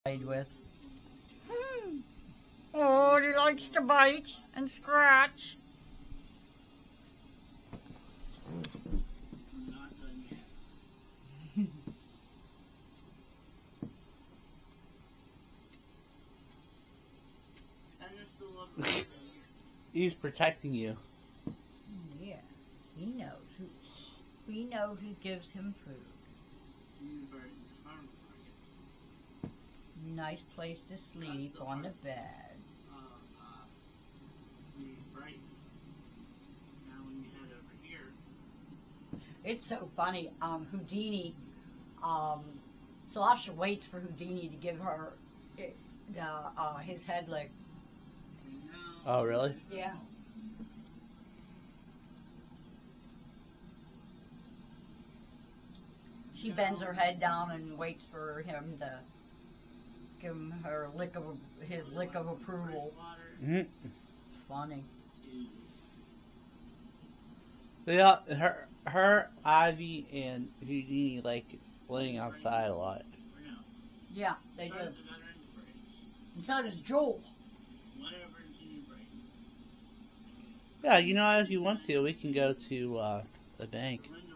played with. Oh, he likes to bite and scratch. He's protecting you. Yes, he knows. We know who gives him food. Nice place to sleep on the bed. It's so funny. Houdini, Sasha waits for Houdini to give her his head lick. Oh, really? Yeah. She bends her head down and waits for him to give him his lick of approval. Mm-hmm. Funny. Yeah, her, Ivy, and Houdini like playing outside a lot. Yeah, they do. And so does Joel. Yeah, you know, if you want to, we can go to the bank.